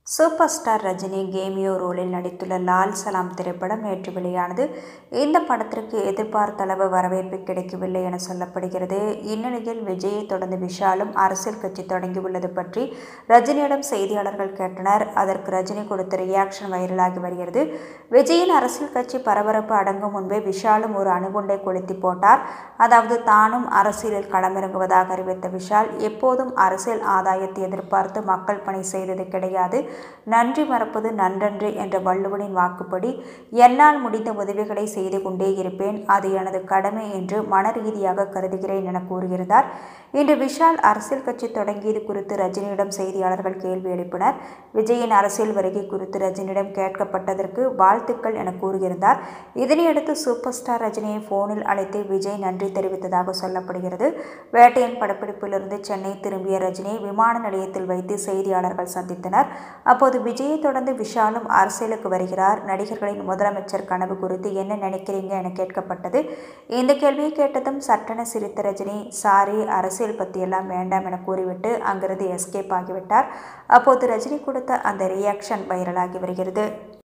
Super star Rajini cameo ரோலில் நடித்துள்ள லால் சலாம் திரைப்படம் நேற்று வெளியானது. இந்த படத்திற்கு எதிர்பார்த்த அளவு வரவேற்பு கிடைக்கவில்லை என சொல்லப்படுகிறது. இந்நிலையில் விஜயை தொடர்ந்து விஷாலும் அரசியல் கட்சி தொடங்கியுள்ளது பற்றி ரஜினியிடம் செய்தியாளர்கள் கேட்டனர். அதற்கு ரஜினி கொடுத்த ரியாக்ஷன் வைரலாகி வருகிறது. விஜயின் அரசியல் கட்சி பரபரப்பு அடங்கும் முன்பே விஷாலும் ஒரு அணுகுண்டை கொளுத்தி போட்டார். அதாவது தானும் அரசியலில் களமிறங்குவதாக அறிவித்த விஷால், எப்போதும் அரசியல் ஆதாயத்தை எதிர்பார்த்து மக்கள் பணி செய்தது கிடையாது. நன்றி மறப்பது நன்றன்று என்ற வள்ளுவனின் வாக்குப்படி என்னால் முடிந்த உதவிகளை செய்து கொண்டே இருப்பேன். அது எனது கடமை என்று மனரீதியாக கருதுகிறேன் என கூறுகிறார். இன்று விஷால் அரசியல் கட்சி தொடங்கியது குறித்து ரஜினியிடம் செய்தியாளர்கள் கேள்வி எழுப்பினர். விஜயின் அரசியல் வருகை குறித்து ரஜினியிடம் கேட்கப்பட்டதற்கு வாழ்த்துக்கள் என கூறியிருந்தார். இதனையடுத்து சூப்பர் ஸ்டார் ரஜினியை போனில் அழைத்து விஜய் நன்றி தெரிவித்ததாக சொல்லப்படுகிறது. வேட்டையன் படப்பிடிப்பிலிருந்து சென்னை திரும்பிய ரஜினியை விமான நிலையத்தில் வைத்து செய்தியாளர்கள் சந்தித்தனர். அப்போது விஜயை தொடர்ந்து விஷாலும் அரசியலுக்கு வருகிறார். நடிகர்களின் முதலமைச்சர் கனவு குறித்து என்ன நினைக்கிறீங்க என கேட்கப்பட்டது. இந்த கேள்வியை கேட்டதும் சட்டென சிரித்த ரஜினி, சாரி, அரசியல் பற்றியெல்லாம் வேண்டாம் என கூறிவிட்டு அங்கிருந்து எஸ்கேப் ஆகிவிட்டார். அப்போது ரஜினி கொடுத்த அந்த ரியாக்ஷன் வைரலாகி வருகிறது.